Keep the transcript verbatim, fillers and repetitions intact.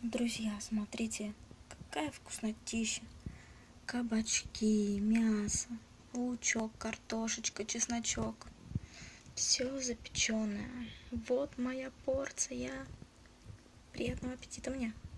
Друзья, смотрите, какая вкуснотища. Кабачки, мясо, лучок, картошечка, чесночок. Все запеченное. Вот моя порция. Приятного аппетита мне.